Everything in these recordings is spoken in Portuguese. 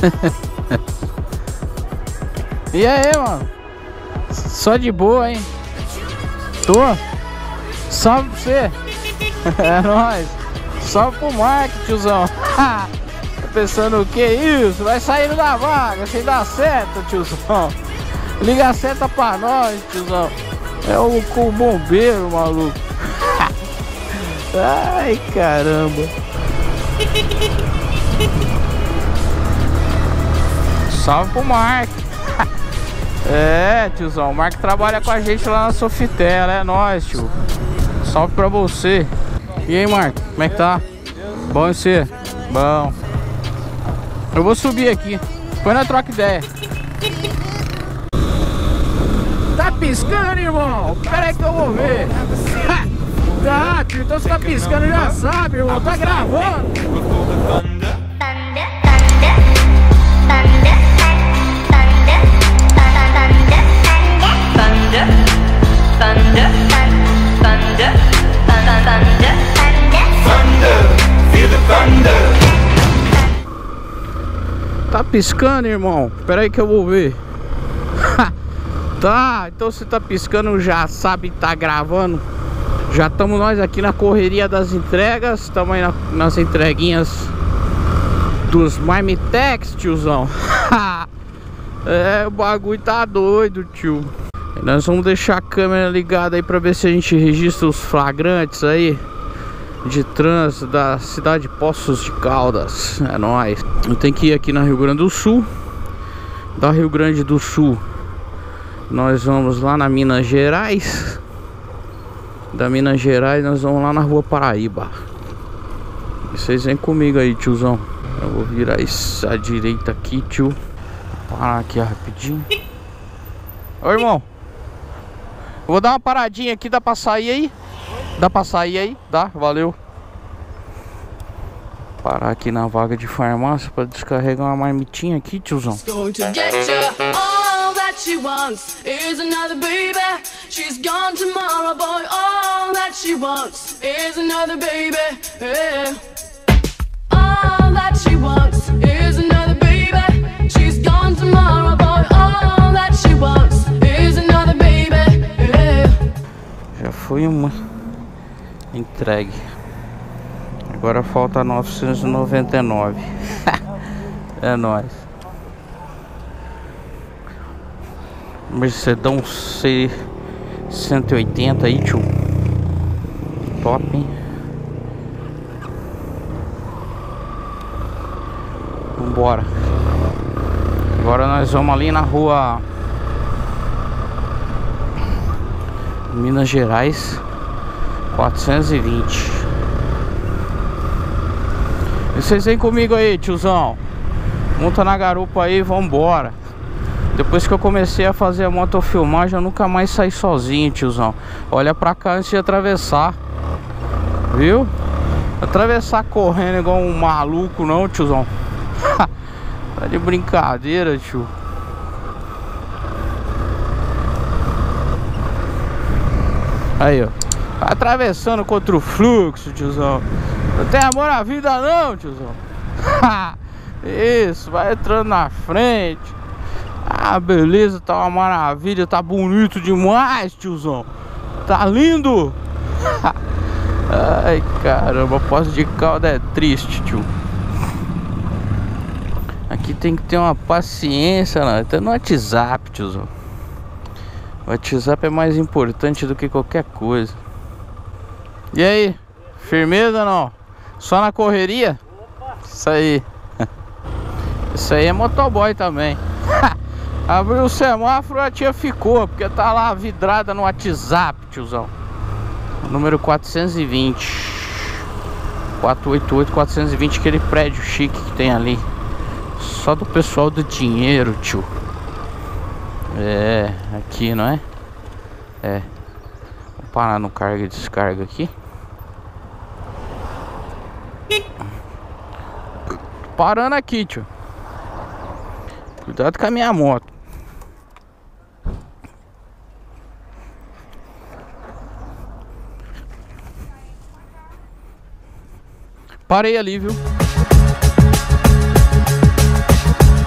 E aí, mano? Só de boa, hein? Tô? Salve pra você. É nóis. Salve pro Mark, tiozão. Tá pensando o que isso? Vai saindo da vaga sem dar seta, tiozão. Liga a seta pra nós, tiozão. É o bombeiro, maluco. Ai, caramba. Salve pro Mark. É, tiozão, o Mark trabalha com a gente lá na Sofitel, é nóis, tio. Salve pra você. E aí, Mark, como é que tá? Bom e você? Bom. Eu vou subir aqui, depois nós troca ideia. Tá piscando, irmão? Pera aí que eu vou ver. Tá, tio, então você tá piscando, já sabe, irmão. Tá gravando. Tá piscando, irmão? Pera aí que eu vou ver. Tá, então você tá piscando, já sabe, tá gravando. Já estamos nós aqui na correria das entregas. Estamos aí nas entreguinhas dos Marmitex, tiozão. É, o bagulho tá doido, tio. Nós vamos deixar a câmera ligada aí pra ver se a gente registra os flagrantes aí de trânsito da cidade de Poços de Caldas. É nóis. Eu tenho que ir aqui na Rio Grande do Sul. Da Rio Grande do Sul nós vamos lá na Minas Gerais. Da Minas Gerais nós vamos lá na Rua Paraíba. E vocês vêm comigo aí, tiozão. Eu vou virar isso à direita aqui, tio. Vou parar aqui rapidinho. Ô, irmão, eu vou dar uma paradinha aqui, dá pra sair aí? Dá pra sair aí? Dá? Valeu. Parar aqui na vaga de farmácia pra descarregar uma marmitinha aqui, tiozão. She wants is another baby. She's gone tomorrow, boy. All that she wants is another baby. Yeah. All that she wants is another baby. She's gone tomorrow, boy. All that she wants is another baby. Yeah. Já foi uma entregue. Agora falta 999. É nóis. Mercedão C180 aí, tio. Top, hein? Vambora. Agora nós vamos ali na rua Minas Gerais 420. E vocês vêm comigo aí, tiozão. Monta na garupa aí, vambora. Depois que eu comecei a fazer a motofilmagem, eu nunca mais saí sozinho, tiozão. Olha pra cá antes de atravessar. Viu? Atravessar correndo igual um maluco não, tiozão. Tá de brincadeira, tio. Aí, ó. Atravessando contra o fluxo, tiozão. Não tem amor à vida não, tiozão. Isso, vai entrando na frente. Ah, beleza, tá uma maravilha, tá bonito demais, tiozão. Tá lindo. Ai, caramba, Poços de Caldas é triste, tio. Aqui tem que ter uma paciência, né? Até no WhatsApp, tiozão. O WhatsApp é mais importante do que qualquer coisa. E aí, firmeza não? Só na correria? Isso aí. Isso aí é motoboy também. Abriu o semáforo, a tia ficou, porque tá lá vidrada no WhatsApp, tiozão. Número 420 488 420, aquele prédio chique que tem ali. Só do pessoal do dinheiro, tio. É, aqui, não é? É. Vou parar no carga e descarga aqui. Parando aqui, tio. Cuidado com a minha moto. Parei ali, viu?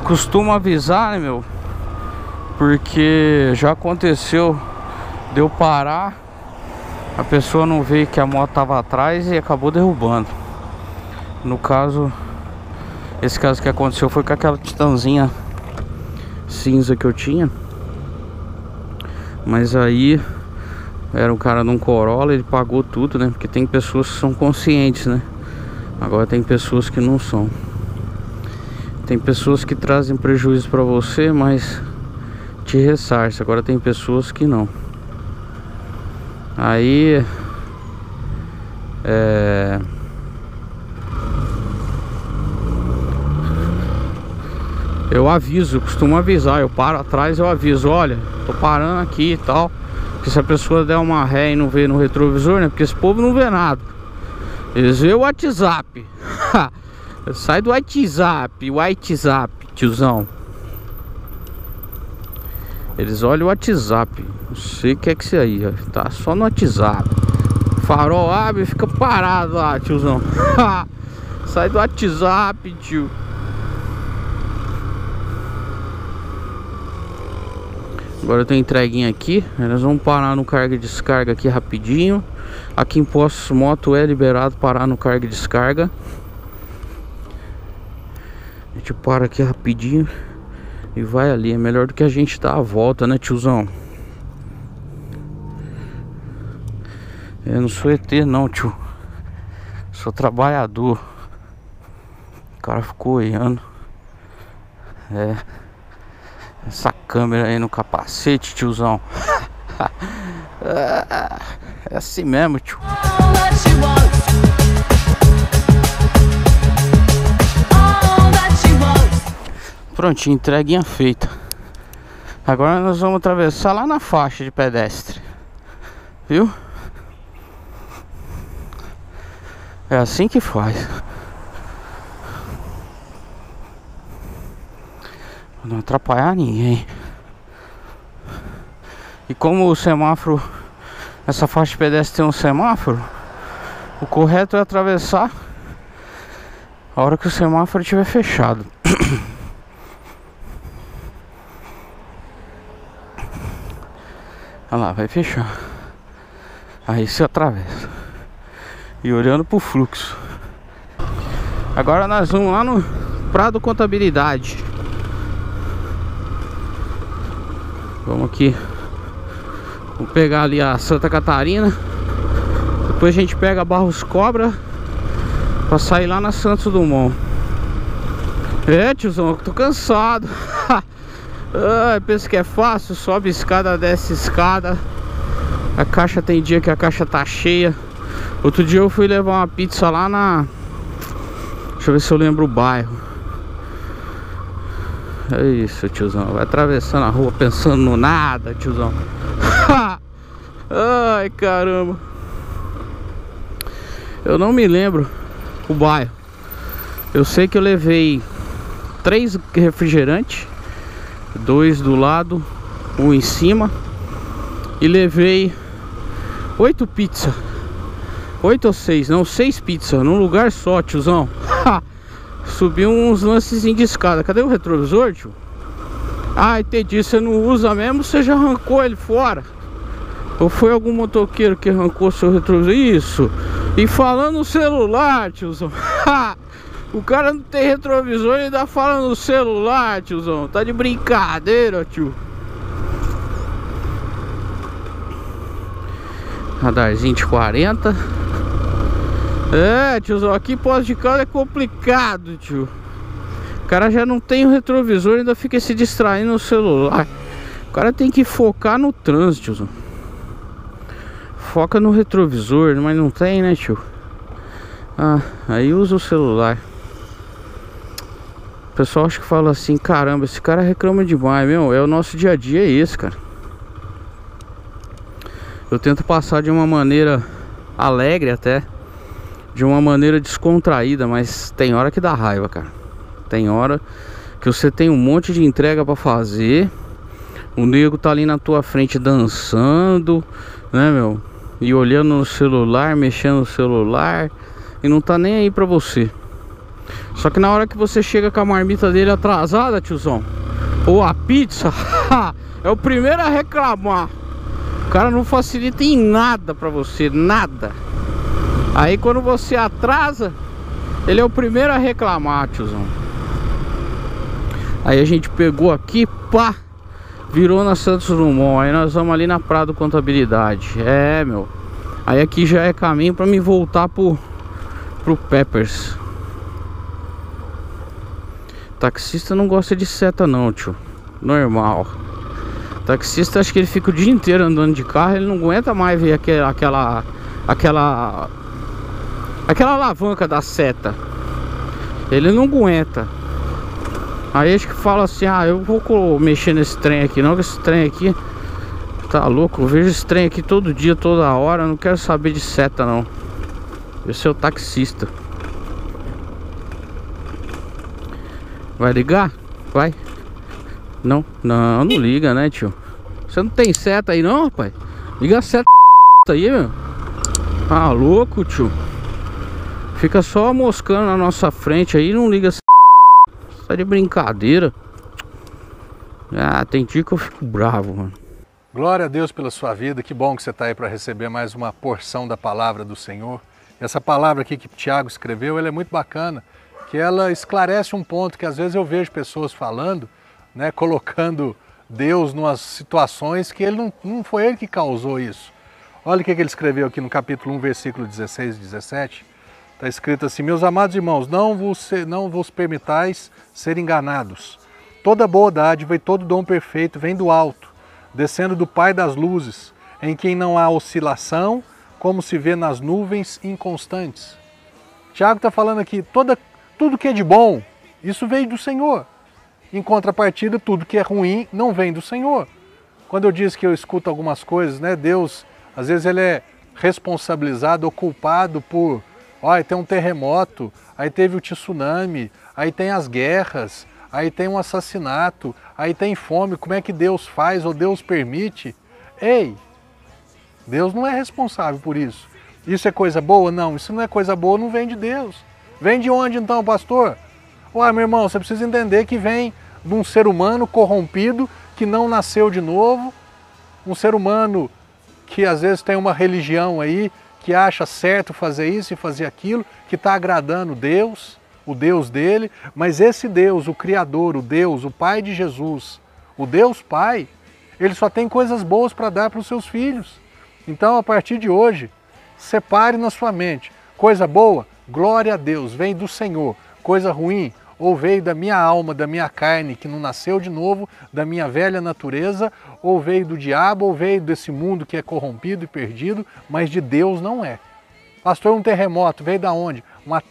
costuma avisar, né, meu? Porque já aconteceu de eu parar, a pessoa não vê que a moto tava atrás e acabou derrubando. No caso, esse caso que aconteceu foi com aquela Titanzinha cinza que eu tinha. Mas aí era um cara num Corolla, ele pagou tudo, né? Porque tem pessoas que são conscientes, né? Agora tem pessoas que não são. Tem pessoas que trazem prejuízo pra você, mas te ressarce. Agora tem pessoas que não. Aí eu aviso, eu costumo avisar. Eu paro atrás, eu aviso: olha, tô parando aqui e tal. Porque se a pessoa der uma ré e não vê no retrovisor, né? Porque esse povo não vê nada. Eles vê o WhatsApp. Sai do WhatsApp, tiozão. Eles olham o WhatsApp. Não sei o que é que isso aí, ó. Tá só no WhatsApp. Farol abre e fica parado lá, tiozão. Sai do WhatsApp, tio. Agora eu tenho entreguinha aqui. Nós vamos parar no carga e descarga aqui rapidinho. Aqui em Poços Moto é liberado parar no carga e descarga. A gente para aqui rapidinho e vai ali. É melhor do que a gente dar a volta, né, tiozão? Eu não sou ET não, tio. Sou trabalhador. O cara ficou olhando. Essa câmera aí no capacete, tiozão. É assim mesmo, tio. Prontinho, entreguinha feita. Agora nós vamos atravessar lá na faixa de pedestre. Viu? É assim que faz. Pra não atrapalhar ninguém. E como o semáforo, essa faixa de pedestre tem um semáforo, o correto é atravessar a hora que o semáforo estiver fechado. Olha lá, vai fechar. Aí você atravessa. E olhando pro fluxo. Agora nós vamos lá no Prado Contabilidade. Vamos aqui. Vamos pegar ali a Santa Catarina. Depois a gente pega a Barros Cobra pra sair lá na Santos Dumont. Tiozão, eu tô cansado. Pensa que é fácil. Sobe escada, desce escada. A caixa tem dia que a caixa tá cheia. Outro dia eu fui levar uma pizza lá na... Deixa eu ver se eu lembro o bairro. É isso, tiozão. Vai atravessando a rua pensando no nada, tiozão. Ai, caramba. Eu não me lembro o bairro. Eu sei que eu levei 3 refrigerantes, 2 do lado, 1 em cima. E levei 8 pizzas. 8 ou 6, não, 6 pizzas num lugar só, tiozão. Subi uns lancezinhos de escada. Cadê o retrovisor, tio? Ah, entendi, você não usa mesmo, você já arrancou ele fora. Ou foi algum motoqueiro que arrancou seu retrovisor? Isso. E falando no celular, tiozão. O cara não tem retrovisor e ainda fala no celular, tiozão. Tá de brincadeira, tio. Radarzinho de 40. Tiozão, aqui Poços de Caldas é complicado, tio. O cara já não tem o retrovisor e ainda fica se distraindo no celular. O cara tem que focar no trânsito, tiozão. Foca no retrovisor, mas não tem, né, tio? Aí usa o celular. O pessoal acho que fala assim: caramba, esse cara reclama demais, meu. É o nosso dia a dia, é esse, cara. Eu tento passar de uma maneira alegre até, de uma maneira descontraída, mas tem hora que dá raiva, cara. Tem hora que você tem um monte de entrega pra fazer, o nego tá ali na tua frente dançando, né, meu? E olhando no celular, mexendo no celular, e não tá nem aí pra você. Só que na hora que você chega com a marmita dele atrasada, tiozão, ou a pizza, é o primeiro a reclamar. O cara não facilita em nada pra você, nada. Aí quando você atrasa, ele é o primeiro a reclamar, tiozão. Aí a gente pegou aqui, pá, virou na Santos Dumont. Aí nós vamos ali na Prado Contabilidade. É, meu. Aí aqui já é caminho pra me voltar pro Peppers. Taxista não gosta de seta não, tio. Normal. Taxista, acho que ele fica o dia inteiro andando de carro. Ele não aguenta mais ver aquela alavanca da seta. Ele não aguenta. Aí acho que fala assim: ah, eu vou mexer nesse trem aqui não, que esse trem aqui tá louco. Eu vejo esse trem aqui todo dia, toda hora. Eu não quero saber de seta não. Eu sou taxista. Vai ligar? Vai. Não liga, né, tio? Você não tem seta aí não, rapaz? Liga a seta aí, meu. Ah, louco, tio. Fica só moscando na nossa frente aí, não liga. Tá de brincadeira. Ah, tem dia que eu fico bravo, mano. Glória a Deus pela sua vida. Que bom que você está aí para receber mais uma porção da palavra do Senhor. Essa palavra aqui que Tiago escreveu, ela é muito bacana, que ela esclarece um ponto que às vezes eu vejo pessoas falando, né, colocando Deus em umas situações que ele não foi ele que causou isso. Olha o que ele escreveu aqui no capítulo 1, versículo 16 e 17. Está escrito assim: meus amados irmãos, não vos permitais ser enganados. Toda boa dádiva e todo dom perfeito vem do alto, descendo do Pai das luzes, em quem não há oscilação, como se vê nas nuvens inconstantes. Tiago está falando aqui, tudo que é de bom, isso veio do Senhor. Em contrapartida, tudo que é ruim não vem do Senhor. Quando eu disse que eu escuto algumas coisas, né, Deus, às vezes ele é responsabilizado ou culpado por, olha, tem um terremoto, aí teve o tsunami, aí tem as guerras, aí tem um assassinato, aí tem fome, como é que Deus faz ou Deus permite? Ei, Deus não é responsável por isso. Isso é coisa boa? Não, isso não é coisa boa, não vem de Deus. Vem de onde então, pastor? Ué, meu irmão, você precisa entender que vem de um ser humano corrompido, que não nasceu de novo, um ser humano que às vezes tem uma religião aí, que acha certo fazer isso e fazer aquilo, que está agradando Deus, o Deus dele, mas esse Deus, o Criador, o Deus, o Pai de Jesus, o Deus Pai, ele só tem coisas boas para dar para os seus filhos. Então, a partir de hoje, separe na sua mente, coisa boa, glória a Deus, vem do Senhor, coisa ruim, ou veio da minha alma, da minha carne, que não nasceu de novo, da minha velha natureza, ou veio do diabo, ou veio desse mundo que é corrompido e perdido, mas de Deus não é. Pastor, um terremoto, veio da onde?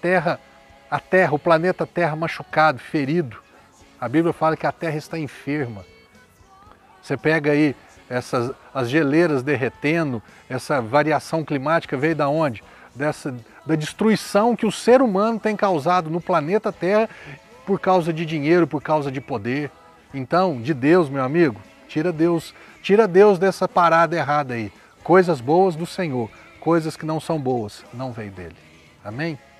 O planeta Terra machucado, ferido. A Bíblia fala que a Terra está enferma. Você pega aí as geleiras derretendo, essa variação climática veio da onde? Da destruição que o ser humano tem causado no planeta Terra por causa de dinheiro, por causa de poder. Então, de Deus, meu amigo, tira Deus dessa parada errada aí. Coisas boas do Senhor, coisas que não são boas, não veio dele. Amém?